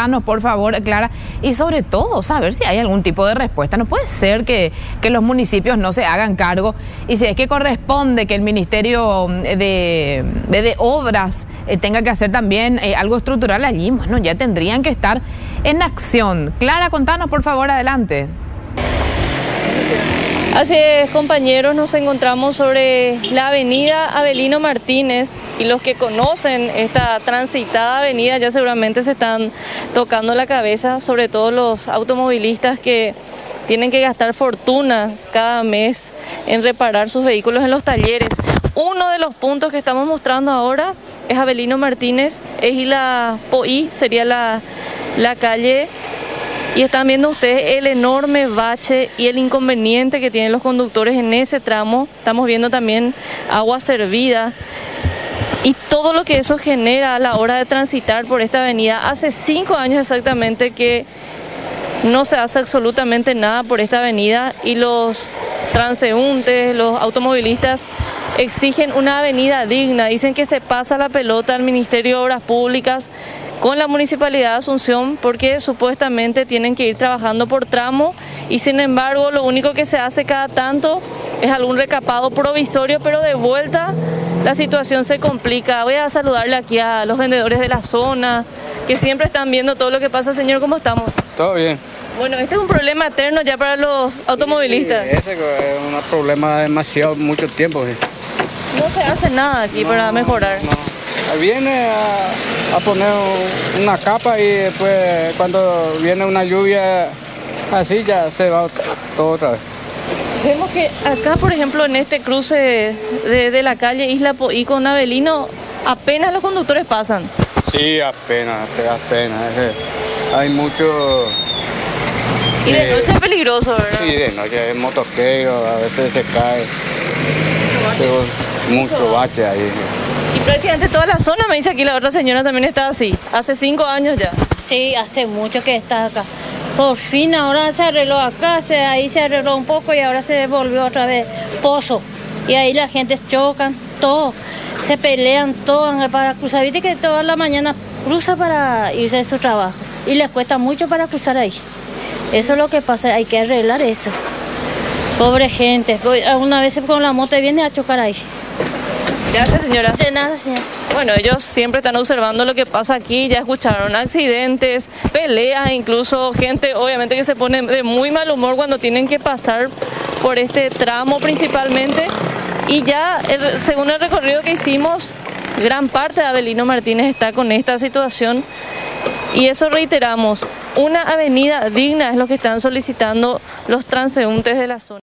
contanos, por favor, Clara, y sobre todo, saber si hay algún tipo de respuesta. No puede ser que los municipios no se hagan cargo, y si es que corresponde que el Ministerio de Obras tenga que hacer también algo estructural allí, bueno, ya tendrían que estar en acción. Clara, contanos, por favor, adelante. Así es, compañeros, nos encontramos sobre la avenida Avelino Martínez, y los que conocen esta transitada avenida ya seguramente se están tocando la cabeza, sobre todo los automovilistas que tienen que gastar fortuna cada mes en reparar sus vehículos en los talleres. Uno de los puntos que estamos mostrando ahora es Avelino Martínez, es Isla Poí, sería la calle. Y están viendo ustedes el enorme bache y el inconveniente que tienen los conductores en ese tramo. Estamos viendo también agua servida y todo lo que eso genera a la hora de transitar por esta avenida. Hace 5 años exactamente que no se hace absolutamente nada por esta avenida, y los transeúntes, los automovilistas exigen una avenida digna. Dicen que se pasa la pelota al Ministerio de Obras Públicas con la Municipalidad de Asunción, porque supuestamente tienen que ir trabajando por tramo, y sin embargo lo único que se hace cada tanto es algún recapado provisorio, pero de vuelta la situación se complica. Voy a saludarle aquí a los vendedores de la zona, que siempre están viendo todo lo que pasa. Señor, ¿cómo estamos? Todo bien. Bueno, este es un problema eterno ya para los automovilistas. Sí, ese es un problema demasiado, mucho tiempo. Sí. No se hace nada aquí para mejorar. No. Viene a poner una capa, y después cuando viene una lluvia así ya se va todo otra vez. Vemos que acá, por ejemplo, en este cruce de la calle Isla Poí con Avelino, apenas los conductores pasan. Sí, apenas. Hay mucho... Y de noche es peligroso, ¿verdad? Sí, de noche es motoquero, a veces se cae. Mucho bache ahí. Y prácticamente toda la zona, me dice aquí la otra señora, también está así, hace 5 años ya. Sí, hace mucho que está acá. Por fin ahora se arregló acá, ahí se arregló un poco y ahora se volvió otra vez pozo. Y ahí la gente chocan, todo, se pelean, todo para cruzar. Viste que toda la mañana cruza para irse a su trabajo y les cuesta mucho para cruzar ahí. Eso es lo que pasa, hay que arreglar eso. Pobre gente, una vez con la moto viene a chocar ahí. Gracias, señora. De nada, señora. Bueno, ellos siempre están observando lo que pasa aquí, ya escucharon accidentes, peleas, incluso gente obviamente que se pone de muy mal humor cuando tienen que pasar por este tramo principalmente. Y ya, según el recorrido que hicimos, gran parte de Avelino Martínez está con esta situación. Y eso reiteramos, una avenida digna es lo que están solicitando los transeúntes de la zona.